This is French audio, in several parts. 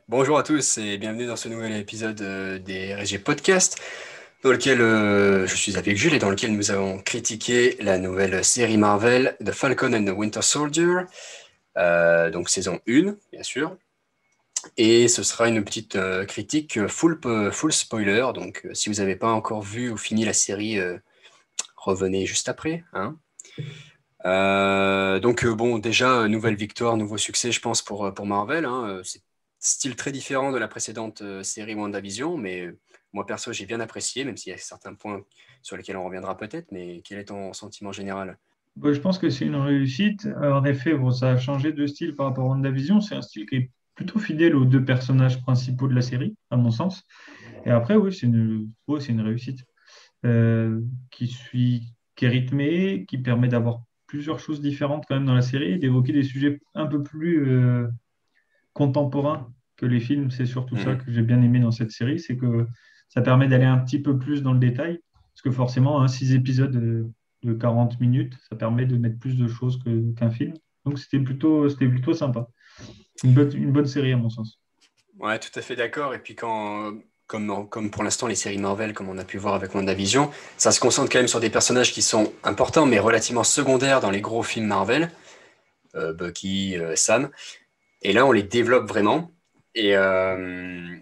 Bonjour à tous et bienvenue dans ce nouvel épisode des RSG Podcast, dans lequel je suis avec Jules et dans lequel nous avons critiqué la nouvelle série Marvel, The Falcon and the Winter Soldier, donc saison 1, bien sûr. Et ce sera une petite critique full spoiler, donc si vous n'avez pas encore vu ou fini la série, revenez juste après, hein. Bon, déjà, nouvelle victoire, nouveau succès, je pense, pour Marvel, hein. C'est style très différent de la précédente série WandaVision, mais moi, perso, j'ai bien apprécié, même s'il y a certains points sur lesquels on reviendra peut-être, mais quel est ton sentiment général? Bah, je pense que c'est une réussite. En effet, bon, ça a changé de style par rapport à WandaVision. C'est un style qui est plutôt fidèle aux deux personnages principaux de la série, à mon sens. Et après, oui, c'est une réussite euh, qui est rythmée, qui permet d'avoir plusieurs choses différentes quand même dans la série, et d'évoquer des sujets un peu plus contemporains que les films. C'est surtout ça Mhm. que j'ai bien aimé dans cette série, c'est que ça permet d'aller un petit peu plus dans le détail, parce que forcément, 6 épisodes de 40 minutes, ça permet de mettre plus de choses qu'un film. Donc c'était plutôt sympa. Une bonne série à mon sens. Ouais, tout à fait d'accord. Et puis comme pour l'instant les séries Marvel, comme on a pu voir avec WandaVision, ça se concentre quand même sur des personnages qui sont importants, mais relativement secondaires dans les gros films Marvel, Bucky, Sam. Et là, on les développe vraiment. Et, euh,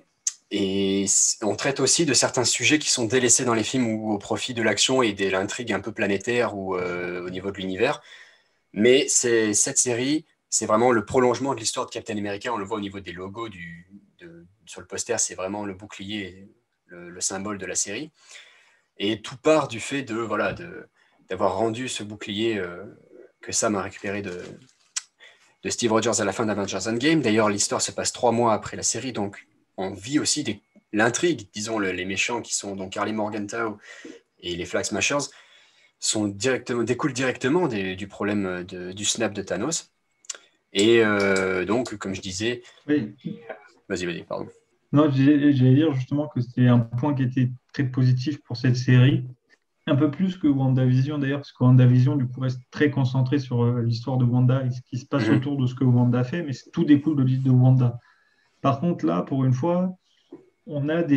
on traite aussi de certains sujets qui sont délaissés dans les films ou au profit de l'action et de l'intrigue un peu planétaire ou au niveau de l'univers. Mais cette série, c'est vraiment le prolongement de l'histoire de Captain America. On le voit au niveau des logos sur le poster, c'est vraiment le bouclier, le symbole de la série. Et tout part du fait d'avoir rendu ce bouclier que Sam a récupéré de Steve Rogers à la fin d'Avengers Endgame. D'ailleurs, l'histoire se passe 3 mois après la série, donc on vit aussi l'intrigue, disons, les méchants qui sont donc Karli Morgenthau et les Flag Smashers découlent directement du problème du snap de Thanos. Et donc, comme je disais, Oui. vas-y, pardon. Non, j'allais dire justement que c'était un point qui était très positif pour cette série. Un peu plus que WandaVision d'ailleurs, parce que WandaVision, du coup, reste très concentré sur l'histoire de Wanda et ce qui se passe Mhm. autour de ce que Wanda fait, mais tout découle de l'île de Wanda. Par contre, là, pour une fois, on a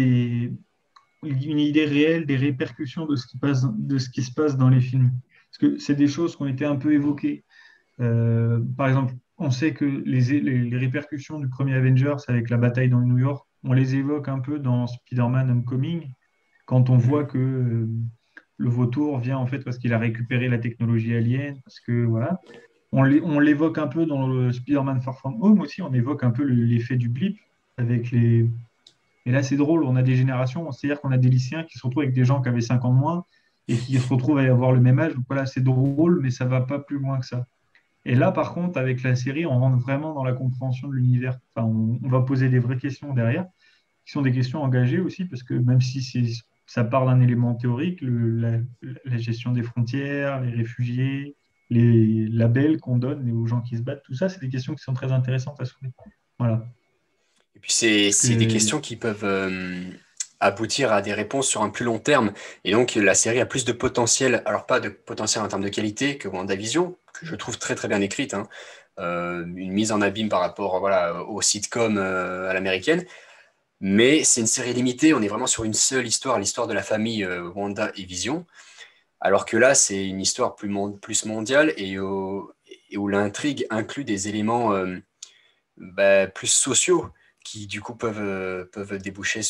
une idée réelle des répercussions de ce qui se passe dans les films. Parce que c'est des choses qui ont été un peu évoquées. Par exemple, on sait que les répercussions du premier Avengers avec la bataille dans New York, on les évoque un peu dans Spider-Man Homecoming, quand on Mhm. voit que le vautour vient en fait parce qu'il a récupéré la technologie alien, parce que voilà. On l'évoque un peu dans le Spider-Man Far From Home aussi, on évoque un peu l'effet du blip avec les. Et là, c'est drôle, on a des générations, c'est-à-dire qu'on a des lycéens qui se retrouvent avec des gens qui avaient 5 ans de moins et qui se retrouvent à avoir le même âge. Donc voilà, c'est drôle, mais ça va pas plus loin que ça. Et là, par contre, avec la série, on rentre vraiment dans la compréhension de l'univers. Enfin, on va poser des vraies questions derrière, qui sont des questions engagées aussi, parce que même si ça part d'un élément théorique, la gestion des frontières, les réfugiés, les labels qu'on donne aux gens qui se battent, tout ça, c'est des questions qui sont très intéressantes à soulever. Voilà. Et puis, c'est des Que, questions qui peuvent aboutir à des réponses sur un plus long terme. Et donc, la série a plus de potentiel, alors pas de potentiel en termes de qualité que WandaVision, que je trouve très très bien écrite, hein. Une mise en abîme par rapport voilà, au sitcom à l'américaine. Mais c'est une série limitée, on est vraiment sur une seule histoire, l'histoire de la famille Wanda et Vision. Alors que là, c'est une histoire plus mondiale et où l'intrigue inclut des éléments plus sociaux qui, du coup, peuvent déboucher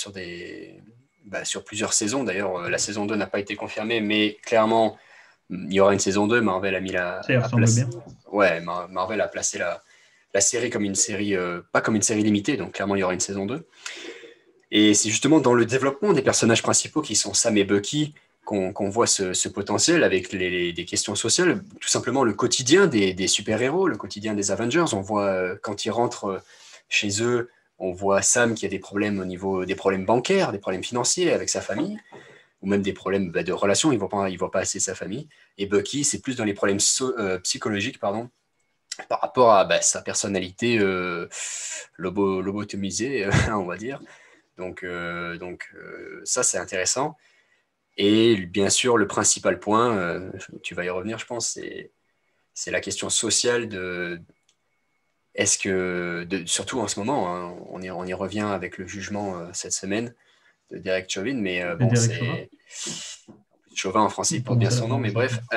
sur plusieurs saisons. D'ailleurs, la saison 2 n'a pas été confirmée, mais clairement, il y aura une saison 2. Marvel a mis ça y ressemble bien. Ouais, Marvel a placé la série comme une série, pas comme une série limitée, donc clairement, il y aura une saison 2. Et c'est justement dans le développement des personnages principaux qui sont Sam et Bucky qu'on voit ce potentiel avec des questions sociales, tout simplement le quotidien des super-héros, le quotidien des Avengers. On voit quand ils rentrent chez eux, on voit Sam qui a des problèmes au niveau des problèmes bancaires, des problèmes financiers avec sa famille, ou même des problèmes de relations, il voit pas assez sa famille. Et Bucky, c'est plus dans les problèmes psychologiques, pardon, par rapport à sa personnalité lobotomisée, on va dire. Ça, c'est intéressant. Et bien sûr, le principal point, tu vas y revenir, je pense, c'est la question sociale Est-ce que, surtout en ce moment, hein, on y revient avec le jugement cette semaine de Derek Chauvin, mais de bon, Derek Chauvin. c'est Chauvin en français, il porte Comment bien ça, la son nom, mais prononciation? bref,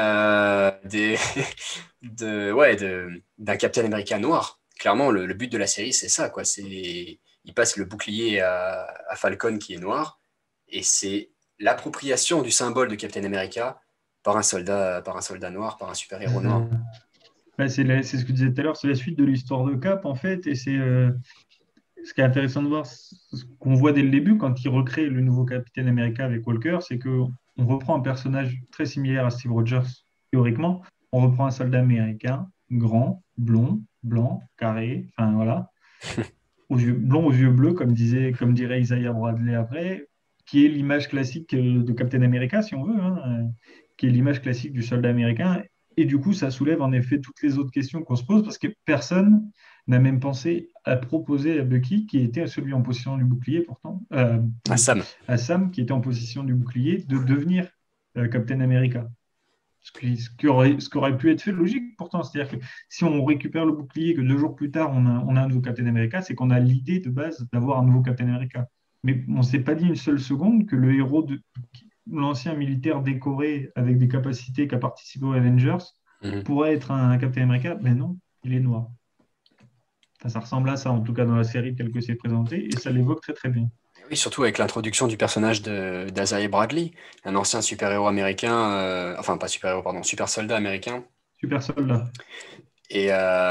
ouais, d'un Captain America noir. Clairement, le but de la série, c'est ça, quoi. Il passe le bouclier à Falcon qui est noir, et c'est l'appropriation du symbole de Captain America par un soldat noir, par un super-héros noir. Bah, c'est ce que je disais tout à l'heure, c'est la suite de l'histoire de Cap, en fait, et c'est ce qui est intéressant de voir, ce qu'on voit dès le début, quand il recrée le nouveau Capitaine America avec Walker, c'est que on reprend un personnage très similaire à Steve Rogers, théoriquement. On reprend un soldat américain, grand, blond, blanc, carré, enfin voilà, blond aux yeux bleus, comme dirait Isaiah Bradley après, qui est l'image classique de Captain America, si on veut, hein, qui est l'image classique du soldat américain. Et du coup, ça soulève en effet toutes les autres questions qu'on se pose, parce que personne n'a même pensé à proposer à Bucky, qui était celui en position du bouclier pourtant, Ah, Sam. à Sam, qui était en position du bouclier, de devenir Captain America. Ce qui aurait pu être fait logique pourtant. C'est-à-dire que si on récupère le bouclier, que 2 jours plus tard, on a un nouveau Captain America, c'est qu'on a l'idée de base d'avoir un nouveau Captain America. Mais on ne s'est pas dit une seule seconde que le héros, l'ancien militaire décoré avec des capacités qui a participé aux Avengers, Mhm. pourrait être un Captain America. Mais non, il est noir. Enfin, ça ressemble à ça, en tout cas dans la série telle que c'est présenté, et ça l'évoque très très bien. Oui, surtout avec l'introduction du personnage d'Isaiah Bradley, un ancien super-héros américain, enfin pas super-héros, pardon, super soldat américain, Super soldat. et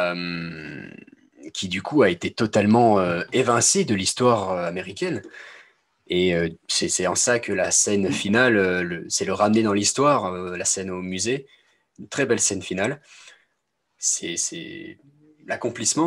qui du coup a été totalement évincé de l'histoire américaine. Et c'est en ça que la scène finale, c'est le ramener dans l'histoire, la scène au musée, une très belle scène finale. C'est l'accomplissement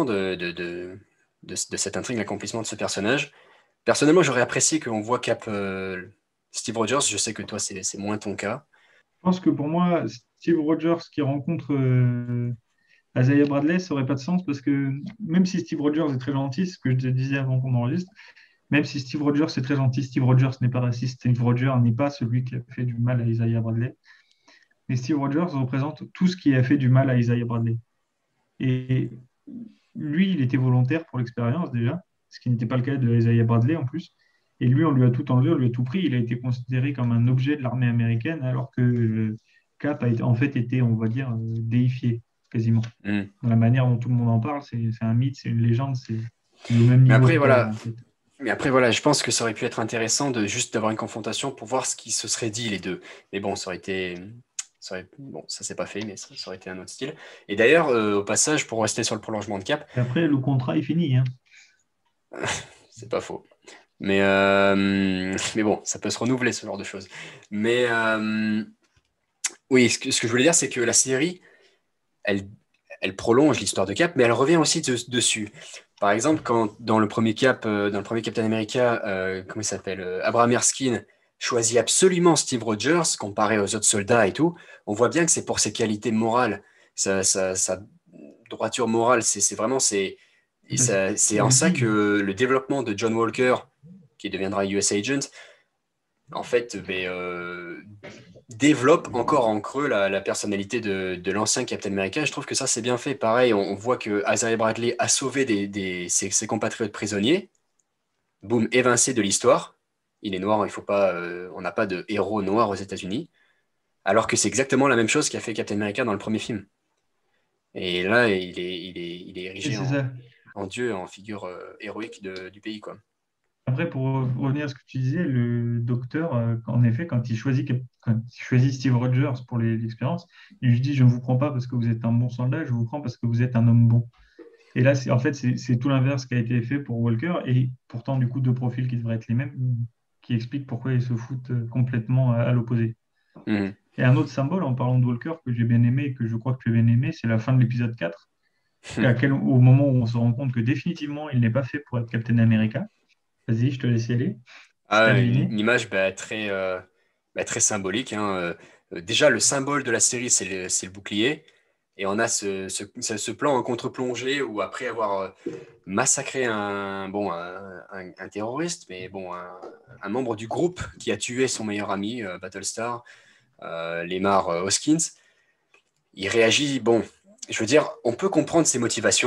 de cette intrigue, l'accomplissement de ce personnage. Personnellement, j'aurais apprécié qu'on voit Cap Steve Rogers. Je sais que toi, c'est moins ton cas. Je pense que pour moi, Steve Rogers qui rencontre Isaiah Bradley, ça aurait pas de sens parce que même si Steve Rogers est très gentil, c'est ce que je te disais avant qu'on enregistre, même si Steve Rogers est très gentil, Steve Rogers n'est pas raciste, Steve Rogers n'est pas celui qui a fait du mal à Isaiah Bradley. Mais Steve Rogers représente tout ce qui a fait du mal à Isaiah Bradley. Et lui, il était volontaire pour l'expérience déjà, ce qui n'était pas le cas de Isaiah Bradley en plus. Et lui, on lui a tout enlevé, on lui a tout pris. Il a été considéré comme un objet de l'armée américaine, alors que Cap en fait été, on va dire, déifié quasiment. Hmm. Dans la manière dont tout le monde en parle, c'est un mythe, c'est une légende, c'est au même Mais niveau après, que Thor voilà. en fait. Mais après, voilà, je pense que ça aurait pu être intéressant de juste d'avoir une confrontation pour voir ce qui se serait dit les deux. Mais bon, ça aurait été. Bon, ça s'est pas fait, mais ça aurait été un autre style. Et d'ailleurs, au passage, pour rester sur le prolongement de Cap, Et après, le contrat est fini, hein. c'est pas faux. Mais bon, ça peut se renouveler, ce genre de choses. Mais oui, ce que je voulais dire, c'est que la série, elle, elle prolonge l'histoire de Cap, mais elle revient aussi dessus. Par exemple, quand dans le premier Cap, dans le premier Captain America, comment il s'appelle, Abraham Erskine choisit absolument Steve Rogers comparé aux autres soldats et tout, on voit bien que c'est pour ses qualités morales, sa droiture morale, c'est vraiment et Parce c'est en qu'il ça dit, que le développement de John Walker, qui deviendra US Agent, en fait, développe encore en creux la personnalité de l'ancien Captain America. Je trouve que ça, c'est bien fait. Pareil, on voit que Isaiah Bradley a sauvé ses compatriotes prisonniers. Boum, évincé de l'histoire. Il est noir, il faut pas, on n'a pas de héros noir aux États-Unis. Alors que c'est exactement la même chose qu'a fait Captain America dans le premier film. Et là, il est et érigé c'est ça. en dieu, en figure héroïque du pays, quoi. Après, pour revenir à ce que tu disais, le docteur, en effet, quand il choisit Steve Rogers pour l'expérience, il lui dit, je ne vous prends pas parce que vous êtes un bon soldat, je vous prends parce que vous êtes un homme bon. Et là, en fait, c'est tout l'inverse qui a été fait pour Walker, et pourtant, du coup, 2 profils qui devraient être les mêmes, qui expliquent pourquoi ils se foutent complètement à l'opposé. Mhm. Et un autre symbole, en parlant de Walker, que j'ai bien aimé et que je crois que tu as bien aimé, c'est la fin de l'épisode 4, au moment où on se rend compte que définitivement, il n'est pas fait pour être Captain America. Vas-y, je te laisse y aller. Si tu as Ah, deviné. une image très symbolique, hein. Déjà, le symbole de la série, c'est le bouclier. Et on a ce plan en contre-plongée où, après avoir massacré un terroriste, mais bon, un membre du groupe qui a tué son meilleur ami, Battlestar, Lemar Hoskins, il réagit. Bon, je veux dire, on peut comprendre ses motivations.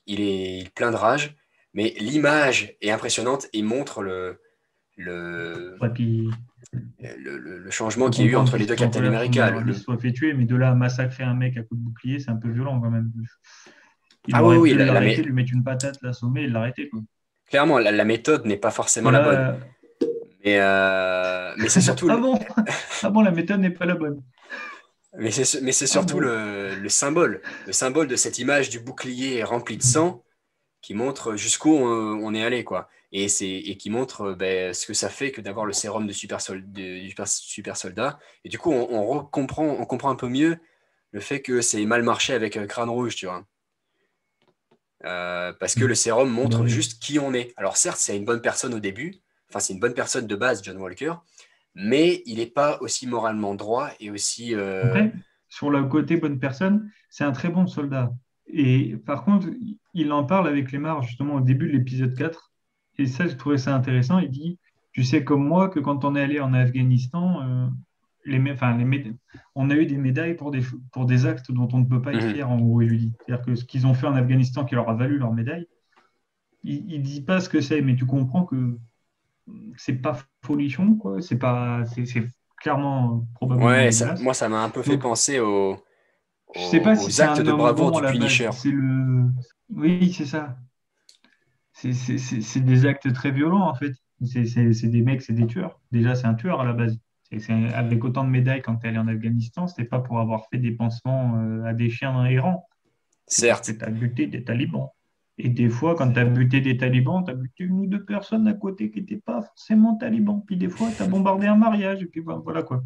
il est plein de rage, mais l'image est impressionnante et montre le, Ouais, puis le je changement peux qu'il y a eu comprendre entre qu'il les deux soit en Captain colère, son America. meilleur ami se soit fait tuer, mais de là à massacrer un mec à coups de bouclier, c'est un peu violent quand même. Il Ah oui, aurait oui, pu l'arrêter, lui mettre une patate, l'assommer et l'arrêter, quoi. clairement, la méthode n'est pas Que forcément la bonne. là, Mais c'est surtout, ah bon? Ah bon, la méthode n'est pas la bonne. mais c'est Ah surtout bon. le symbole de cette image du bouclier rempli de sang qui montre jusqu'où on est allé, quoi. Et qui montre ce que ça fait que d'avoir le sérum de super soldat. Et du coup, on comprend un peu mieux le fait que c'est mal marché avec Crâne Rouge, tu vois. Parce que le sérum Bah montre oui. juste qui on est. Alors certes, c'est une bonne personne au début, enfin c'est une bonne personne de base, John Walker, mais il n'est pas aussi moralement droit et aussi... Après, sur le côté bonne personne, c'est un très bon soldat. Et par contre, il en parle avec Lemar justement au début de l'épisode 4. Et ça, je trouvais ça intéressant. Il dit, tu sais comme moi que quand on est allé en Afghanistan, enfin, on a eu des médailles pour des actes dont on ne peut pas être Mhm. fier, en gros, il lui dit. C'est-à-dire que ce qu'ils ont fait en Afghanistan qui leur a valu leur médaille, il ne dit pas ce que c'est, mais tu comprends que c'est pas folichon, quoi. C'est clairement, probablement Ouais, dégueulasse. moi ça m'a un peu fait Donc, penser je sais pas si aux c'est actes un de homme bravoure bon à du la base. Punisher. Oui, c'est ça. C'est des actes très violents, en fait. C'est des mecs, c'est des tueurs. Déjà, c'est un tueur à la base. Avec autant de médailles quand tu es allé en Afghanistan, c'était pas pour avoir fait des pansements à des chiens errants. C'est parce que Certes, tu as buté des talibans. Et des fois, quand tu as buté des talibans, tu as buté une ou deux personnes à côté qui n'étaient pas forcément talibans. Puis des fois, tu as bombardé un mariage. Et puis voilà quoi.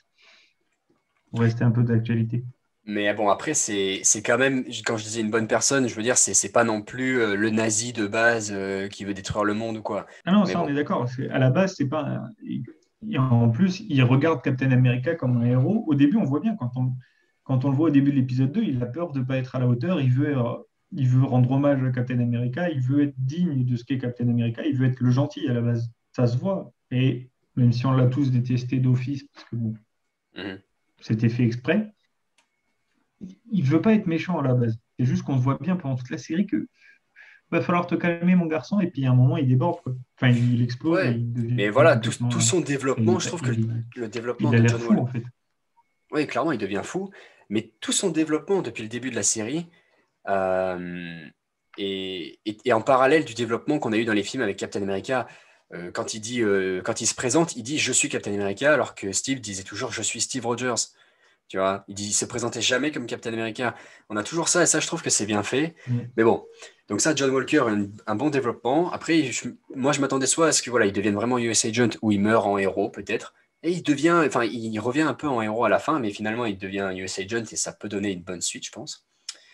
Pour rester un peu d'actualité. mais bon, après, c'est quand même, quand je disais une bonne personne, je veux dire, c'est pas non plus le nazi de base qui veut détruire le monde ou quoi. Ah non, Mais ça, on bon, est d'accord. À la base, c'est pas. En plus, il regarde Captain America comme un héros. Au début, on voit bien, quand on le voit au début de l'épisode 2, il a peur de ne pas être à la hauteur. Il veut rendre hommage à Captain America. Il veut être digne de ce qu'est Captain America. Il veut être le gentil à la base. Ça se voit. Et même si on l'a tous détesté d'office, parce que bon, mhm. c'était fait exprès, il veut pas être méchant à la base. C'est juste qu'on voit bien pendant toute la série que va falloir te calmer, mon garçon. Et puis à un moment, il déborde, quoi. Enfin, il explose et Ouais. il devient Mais voilà, tout complètement. son Enfin, développement, je trouve que le développement il a de l'air John fou, Wall, en fait. oui, clairement, il devient fou, mais tout son développement depuis le début de la série, euh, et en parallèle du développement qu'on a eu dans les films avec Captain America, quand il se présente, il dit je suis Captain America, alors que Steve disait toujours je suis Steve Rogers. Tu vois, il se présentait jamais comme Captain America. On a toujours ça, et ça, je trouve que c'est bien fait. Mm. Mais bon, donc ça, John Walker a un bon développement. Après, moi, je m'attendais soit à ce que voilà, il devienne vraiment US Agent ou il meurt en héros, peut-être. Et il revient un peu en héros à la fin, mais finalement, il devient US Agent et ça peut donner une bonne suite, je pense.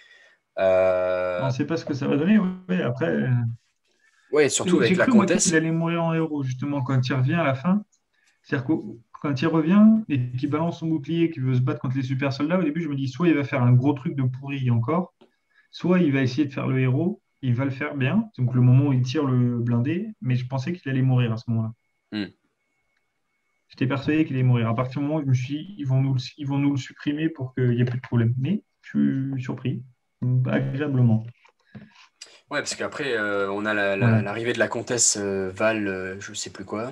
On Euh, ne sait pas ce que ça va donner. Ouais, après, ouais, surtout avec j'ai la cru, moi, qu'il comtesse. allait mourir en héros, justement, quand il revient à la fin. C'est-à-dire que quand il revient et qu'il balance son bouclier, qu'il veut se battre contre les super soldats, au début, je me dis, soit il va faire un gros truc de pourri encore, soit il va essayer de faire le héros. Il va le faire bien. Donc, le moment où il tire le blindé, mais je pensais qu'il allait mourir à ce moment-là. Hmm. J'étais persuadé qu'il allait mourir. À partir du moment où je me suis dit, ils vont nous le supprimer pour qu'il n'y ait plus de problème. Mais je suis surpris, agréablement. Ouais, parce qu'après, on a Voilà. l'arrivée de la comtesse Val, je sais plus quoi.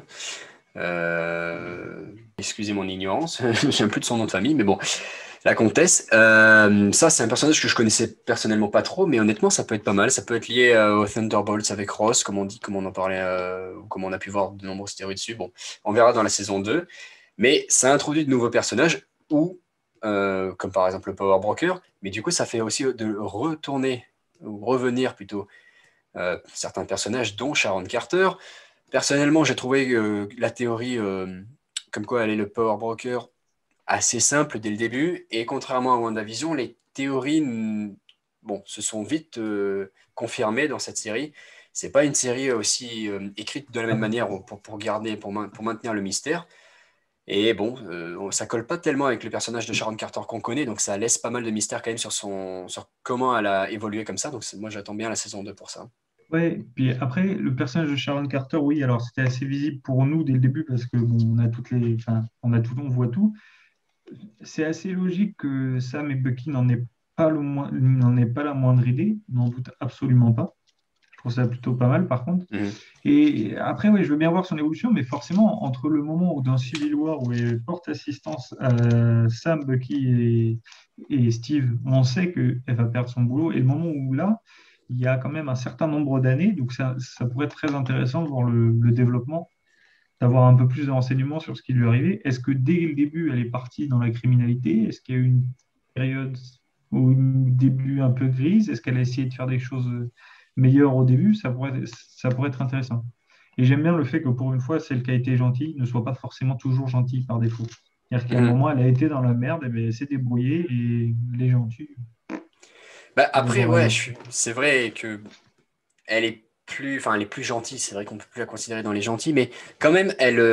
Excusez mon ignorance, je ne me souviens plus de son nom de famille, mais bon, la comtesse. Ça, c'est un personnage que je connaissais personnellement pas trop, mais honnêtement, ça peut être pas mal. Ça peut être lié aux Thunderbolts avec Ross, comme on dit, comme on en parlait, ou comme on a pu voir de nombreuses théories dessus. Bon, on verra dans la saison 2. Mais ça introduit de nouveaux personnages, ou comme par exemple le Power Broker, mais du coup, ça fait aussi de retourner, ou revenir plutôt, certains personnages, dont Sharon Carter. Personnellement, j'ai trouvé la théorie comme quoi elle est le Power Broker assez simple dès le début. Et contrairement à WandaVision, les théories bon, se sont vite confirmées dans cette série. C'est pas une série aussi écrite de la même manière pour garder, pour maintenir le mystère. Et bon, ça colle pas tellement avec le personnage de Sharon Carter qu'on connaît, donc ça laisse pas mal de mystère quand même sur comment elle a évolué comme ça. Donc moi, j'attends bien la saison 2 pour ça. Ouais, puis après, le personnage de Sharon Carter, oui, alors c'était assez visible pour nous dès le début parce que bon, on a enfin, on a tout, on voit tout. C'est assez logique que Sam et Bucky n'en aient n'en ai pas la moindre idée, n'en doute absolument pas. Je trouve ça plutôt pas mal, par contre. Mhm. Et après, oui, je veux bien voir son évolution, mais forcément, entre le moment où dans Civil War, où elle porte assistance à Sam, Bucky et Steve, on sait qu'elle va perdre son boulot, et le moment où là, il y a quand même un certain nombre d'années, donc ça pourrait être très intéressant de voir le développement, d'avoir un peu plus de renseignements sur ce qui lui est arrivé. Est-ce que dès le début, elle est partie dans la criminalité? Est-ce qu'il y a eu une période au début un peu grise? Est-ce qu'elle a essayé de faire des choses meilleures au début? Ça pourrait être intéressant. Et j'aime bien le fait que pour une fois, celle qui a été gentille ne soit pas forcément toujours gentille par défaut. C'est-à-dire qu'à un Mhm. moment, elle a été dans la merde, et bien, elle s'est débrouillée et les gentils, Bah, ça après, rejoindra ouais, d'autres. c'est vrai que elle est plus gentille. C'est vrai qu'on peut plus la considérer dans les gentils, mais quand même,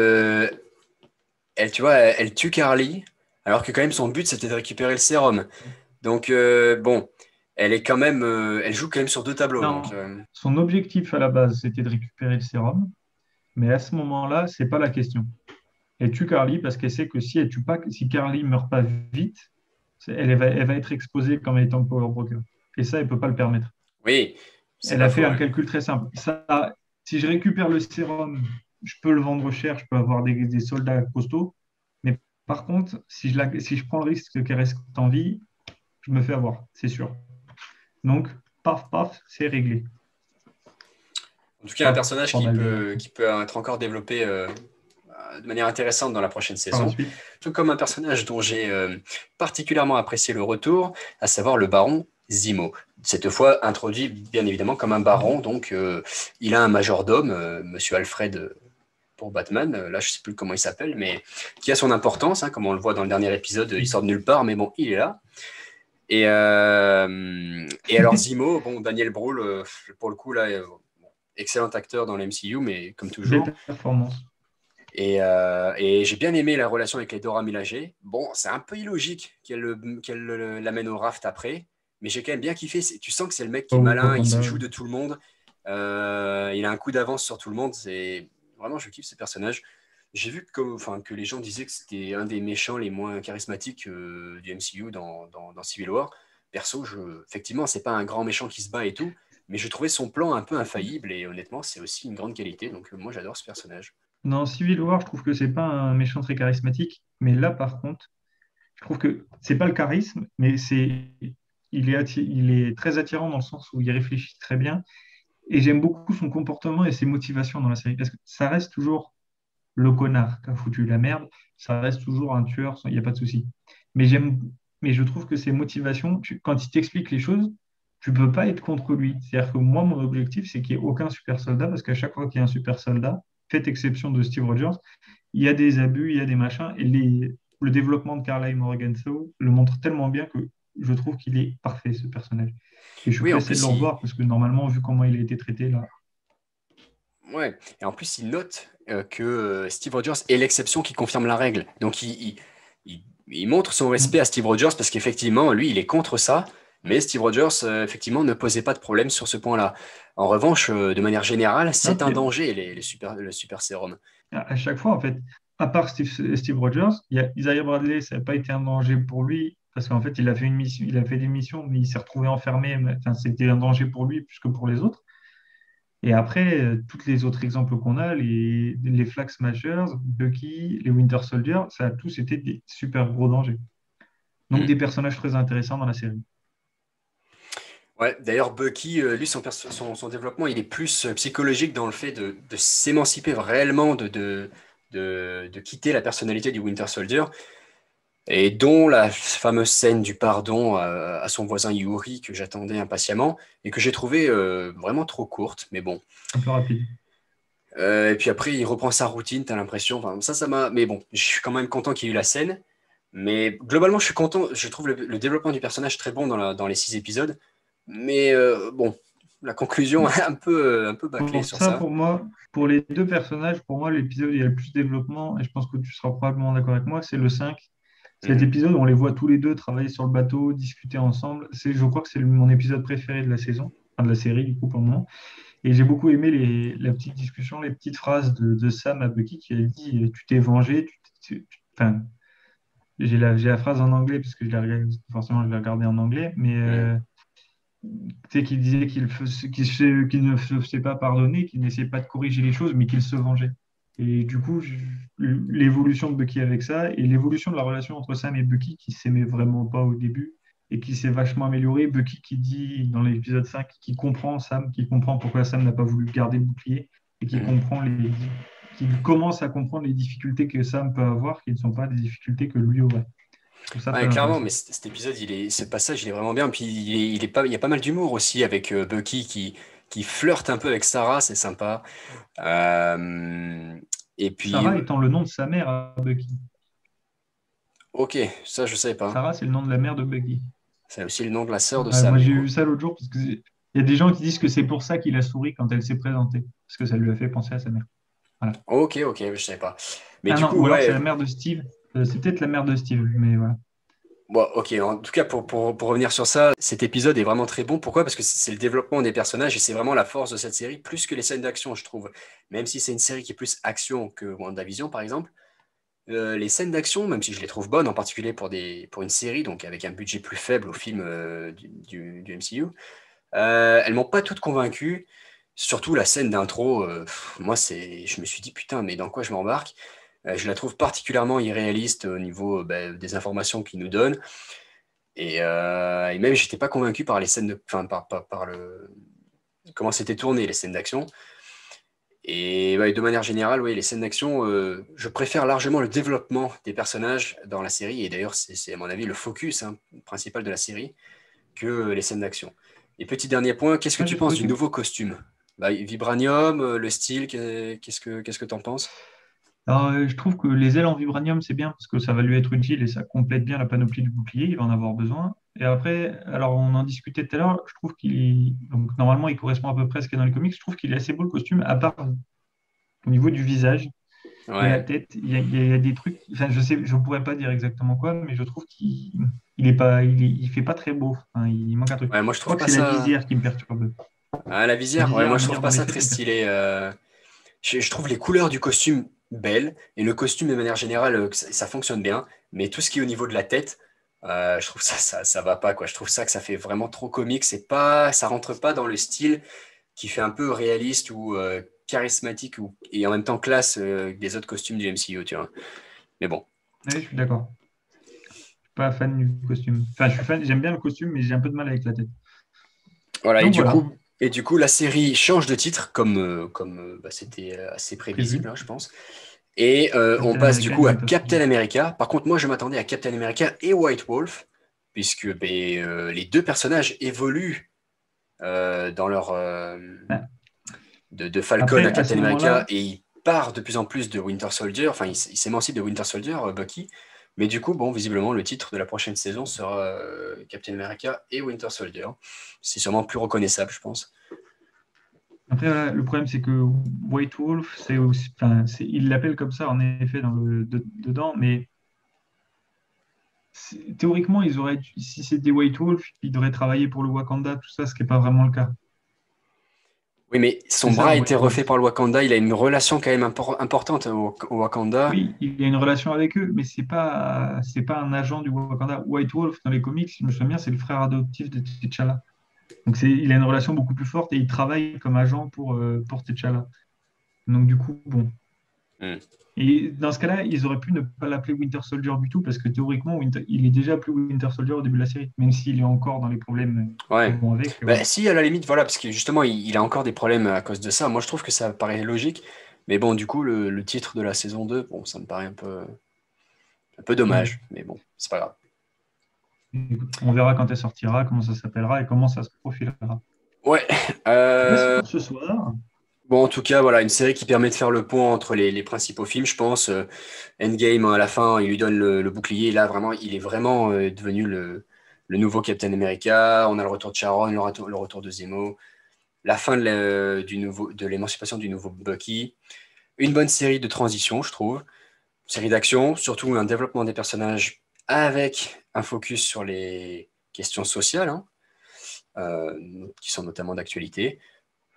tu vois, elle tue Carly, alors que quand même son but c'était de récupérer le sérum. Donc bon, elle joue quand même sur deux tableaux. Donc Non, son objectif à la base, c'était de récupérer le sérum, mais à ce moment-là, c'est pas la question. Elle tue Carly parce qu'elle sait que si elle tue pas, si Carly meurt pas vite, elle va être exposée comme étant Power Broker. Et ça, elle peut pas le permettre. oui, c'est Elle pas a fait faux. un Ouais. calcul très simple. Ça, si je récupère le sérum, je peux le vendre cher, je peux avoir des soldats costauds. Mais par contre, si je prends le risque qu'elle reste en vie, je me fais avoir, c'est sûr. Donc, paf, paf, c'est réglé. En tout cas, un Pas, personnage pas mal d'ailleurs, qui peut être encore développé de manière intéressante dans la prochaine par la saison, suite. tout comme un personnage dont j'ai particulièrement apprécié le retour, à savoir le baron Zemo. Cette fois introduit bien évidemment comme un baron, donc il a un majordome, Monsieur Alfred pour Batman, là je sais plus comment il s'appelle, mais qui a son importance, hein, comme on le voit dans le dernier épisode, il sort de nulle part, mais bon, il est là. Et alors Zemo, bon, Daniel Brühl, pour le coup, là, excellent acteur dans le MCU, mais comme toujours. Belle performance. Et j'ai bien aimé la relation avec les Dora Milaje. Bon, c'est un peu illogique l'amène au raft après, mais j'ai quand même bien kiffé. Tu sens que c'est le mec qui est Au malin, il se Wakanda, joue ouais. de tout le monde. Il a un coup d'avance sur tout le monde. C'est vraiment, je kiffe ce personnage. J'ai vu que les gens disaient que c'était un des méchants les moins charismatiques du MCU dans Civil War. Perso, effectivement, c'est pas un grand méchant qui se bat et tout, mais je trouvais son plan un peu infaillible et honnêtement, c'est aussi une grande qualité. Donc moi, j'adore ce personnage. Dans Civil War, je trouve que c'est pas un méchant très charismatique, mais là, par contre, je trouve que c'est pas le charisme, mais il est très attirant dans le sens où il réfléchit très bien. Et j'aime beaucoup son comportement et ses motivations dans la série, parce que ça reste toujours le connard qui a foutu la merde, ça reste toujours un tueur, il n'y a pas de souci. Mais mais je trouve que ses motivations, quand il t'explique les choses, tu peux pas être contre lui. C'est-à-dire que moi, mon objectif, c'est qu'il n'y ait aucun super soldat, parce qu'à chaque fois qu'il y a un super soldat, fait exception de Steve Rogers, il y a des abus, il y a des machins, et le développement de Carlyle Morgenthau le montre tellement bien que je trouve qu'il est parfait, ce personnage. Et je suis Oui, en pressé de plus, le revoir, parce que normalement, vu comment il a été traité là, ouais. Et en plus, il note que Steve Rogers est l'exception qui confirme la règle. Donc, il montre son respect à mm, Steve Rogers parce qu'effectivement, lui, il est contre ça. Mais Steve Rogers, effectivement, ne posait pas de problème sur ce point-là. En revanche, de manière générale, non, c'est un puis danger, le super sérum. à chaque fois, en fait, à part Steve Rogers, il y a Isaiah Bradley, ça n'a pas été un danger pour lui, parce qu'en fait, il a fait une mission, il a fait des missions, mais il s'est retrouvé enfermé. Enfin, c'était un danger pour lui plus que pour les autres. Et après, tous les autres exemples qu'on a, les Flag Smashers, Bucky, les Winter Soldier, ça a tous été des super gros dangers. Donc Hmm. des personnages très intéressants dans la série. Ouais, d'ailleurs, Bucky, lui, son développement, il est plus psychologique dans le fait de s'émanciper réellement, de quitter la personnalité du Winter Soldier. Et dont la fameuse scène du pardon à son voisin Yuri que j'attendais impatiemment et que j'ai trouvé vraiment trop courte, mais bon. Un peu rapide. Et puis après, il reprend sa routine, t'as l'impression. Enfin, ça m'a. Mais bon, je suis quand même content qu'il y ait eu la scène. Mais globalement, je suis content. Je trouve le développement du personnage très bon dans les 6 épisodes. Mais bon, la conclusion est un peu bâclée Pour sur ça, ça. pour moi, pour les deux personnages, pour moi, l'épisode où il y a le plus de développement, et je pense que tu seras probablement d'accord avec moi, c'est le 5. Cet Mhm. épisode où on les voit tous les deux travailler sur le bateau, discuter ensemble. Je crois que c'est mon épisode préféré de la saison, enfin de la série, du coup, pour le moment. Et j'ai beaucoup aimé la petite discussion, les petites phrases de Sam à Bucky qui a dit tu t'es vengé, enfin, j'ai la phrase en anglais parce que forcément je l'ai regardé en anglais, mais Hmm. tu sais, qu'il disait qu'il ne se faisait pas pardonner, qu'il n'essayait pas de corriger les choses, mais qu'il se vengeait. Et du coup, l'évolution de Bucky avec ça et l'évolution de la relation entre Sam et Bucky qui s'aimait vraiment pas au début et qui s'est vachement améliorée. Bucky qui dit dans l'épisode 5 qu'il comprend Sam, qui comprend pourquoi Sam n'a pas voulu garder le bouclier et Hmm. qui commence à comprendre les difficultés que Sam peut avoir, qui ne sont pas des difficultés que lui aurait. Je trouve ça Ouais, très clairement, mais intéressant. cet épisode, ce passage, il est vraiment bien. Puis il y a pas mal d'humour aussi avec Bucky qui flirte un peu avec Sarah, c'est sympa. Euh, et puis, Sarah étant le nom de sa mère à Bucky. ok, ça je savais pas. Sarah, c'est le nom de la mère de Bucky. C'est aussi le nom de la sœur de Ouais, Sam, moi, du j'ai coup. vu ça l'autre jour parce que il y a des gens qui disent que c'est pour ça qu'il a souri quand elle s'est présentée, parce que ça lui a fait penser à sa mère. Voilà. Ok, ok, je savais pas. Mais Ah du non, coup, ou alors c'est ouais, la mère de Steve. C'est peut-être la mère de Steve, mais voilà. bon, ok, en tout cas, pour revenir sur ça, cet épisode est vraiment très bon. Pourquoi? Parce que c'est le développement des personnages et c'est vraiment la force de cette série, plus que les scènes d'action, je trouve. Même si c'est une série qui est plus action que WandaVision, par exemple, les scènes d'action, même si je les trouve bonnes, en particulier pour une série, donc avec un budget plus faible au film du MCU, elles m'ont pas toutes convaincu. Surtout la scène d'intro, moi, je me suis dit, putain, mais dans quoi je m'embarque? Je la trouve particulièrement irréaliste au niveau des informations qu'il nous donne. Et même, j'étais pas convaincu par les scènes enfin, par comment c'était tourné, les scènes d'action. Et ouais, de manière générale, oui, les scènes d'action, je préfère largement le développement des personnages dans la série. Et d'ailleurs, c'est à mon avis le focus principal de la série que les scènes d'action. Et petit dernier point, qu'est-ce que Moi, tu j'ai penses trouvé du que nouveau costume? Bah, Vibranium, le style, qu'est-ce que t'en penses? alors, je trouve que les ailes en vibranium, c'est bien parce que ça va lui être utile et ça complète bien la panoplie du bouclier, il va en avoir besoin. Et après, alors on en discutait tout à l'heure, je trouve donc normalement il correspond à peu près à ce qu'il y a dans les comics, je trouve qu'il est assez beau le costume, à part au niveau du visage. Et la Ouais. tête, il y a des trucs, enfin, je sais, je pourrais pas dire exactement quoi, mais je trouve qu'il est pas, il fait pas très beau. Enfin, il manque un truc. Ouais, moi je Je crois trouve que pas c'est la ça. visière qui me perturbe. Ah, la La visière, ouais, visière moi à je trouve venir pas dans ça l'effet très me perturbe. stylé. Je trouve les couleurs du costume belles et le costume de manière générale, que ça fonctionne bien, mais tout ce qui est au niveau de la tête, je trouve ça va pas quoi. Je trouve ça que ça fait vraiment trop comique. Ça rentre pas dans le style qui fait un peu réaliste ou charismatique et en même temps classe des autres costumes du MCU, tu vois. Mais bon, Oui, je suis d'accord. Je suis pas fan du costume. Enfin, je suis fan, j'aime bien le costume, mais j'ai un peu de mal avec la tête. voilà. Et Donc du voilà, coup, la série change de titre comme c'était assez prévisible, prévu. hein, je pense. Et on Captain passe du America et coup à Winter Soldier. Captain America. Par contre, moi, je m'attendais à Captain America et White Wolf, puisque les deux personnages évoluent dans leur Ben, de Falcon à après, à ce Captain America moment-là, et il part de plus en plus de Winter Soldier. Enfin, il s'émancipe de Winter Soldier, Bucky. Mais du coup, bon, visiblement, le titre de la prochaine saison sera Captain America et Winter Soldier. C'est sûrement plus reconnaissable, je pense. après voilà, le problème c'est que White Wolf, c'est aussi, enfin, il l'appelle comme ça en effet dedans, mais théoriquement, si c'était White Wolf, ils devraient travailler pour le Wakanda, tout ça, ce qui n'est pas vraiment le cas. Oui, mais C'est son ça bras a le été White refait Wolf. par le Wakanda. Il a une relation quand même importante au Wakanda. Oui, il y a une relation avec eux, mais c'est pas un agent du Wakanda. White Wolf, dans les comics, si je me souviens bien, c'est le frère adoptif de T'Challa. Donc il a une relation beaucoup plus forte et il travaille comme agent pour T'Challa. Donc du coup, bon. Hmm. Et dans ce cas-là, ils auraient pu ne pas l'appeler Winter Soldier du tout, parce que théoriquement, il est déjà appelé Winter Soldier au début de la série, même s'il est encore dans les problèmes qui Ouais. vont avec. Bah, Voilà. si, à la limite, voilà, parce que justement, il a encore des problèmes à cause de ça. Moi, je trouve que ça paraît logique. Mais bon, du coup, le titre de la saison 2, bon, ça me paraît un peu Ouais. dommage. Mais bon, c'est pas grave. Écoute, on verra quand elle sortira, comment ça s'appellera et comment ça se profilera. Ouais. Bah, c'est euh, pour ce soir. bon, en tout cas, voilà, une série qui permet de faire le pont entre les principaux films, je pense. Endgame, à la fin, il lui donne le bouclier. Et là, vraiment, il est vraiment devenu le nouveau Captain America. On a le retour de Sharon, le retour de Zemo. La fin de l'émancipation du nouveau Bucky. Une bonne série de transition, je trouve. Série d'action, surtout un développement des personnages avec un focus sur les questions sociales, qui sont notamment d'actualité.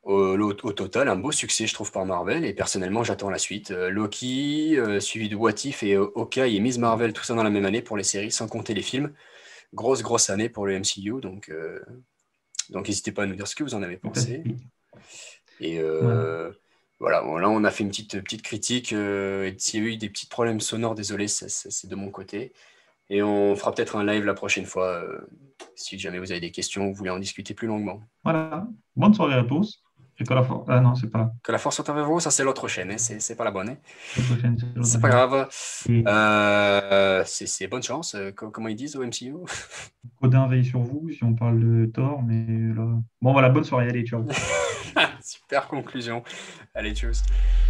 Au total, un beau succès, je trouve, par Marvel. Et personnellement, j'attends la suite. Loki, suivi de What If et Hawkeye et Miss Marvel, tout ça dans la même année pour les séries, sans compter les films. Grosse année pour le MCU. Donc n'hésitez pas à nous dire ce que vous en avez Tout à pensé. fait. Et Voilà. voilà, bon, là, on a fait une petite critique. Et s'il y a eu des petits problèmes sonores, désolé, c'est de mon côté. Et on fera peut-être un live la prochaine fois, si jamais vous avez des questions ou vous voulez en discuter plus longuement. Voilà. Bonne soirée à tous. Et que la force. Ah non, c'est pas Que la force soit avec vous, ça c'est l'autre chaîne, hein, c'est pas la bonne, hein. l'autre chaîne, c'est l'autre C'est pas chaîne. grave. Et C'est bonne chance, comment ils disent au MCU. Odin veille sur vous si on parle de Thor, mais là. Bon, voilà, bonne soirée, allez, ciao. Super conclusion. Allez, tchuss.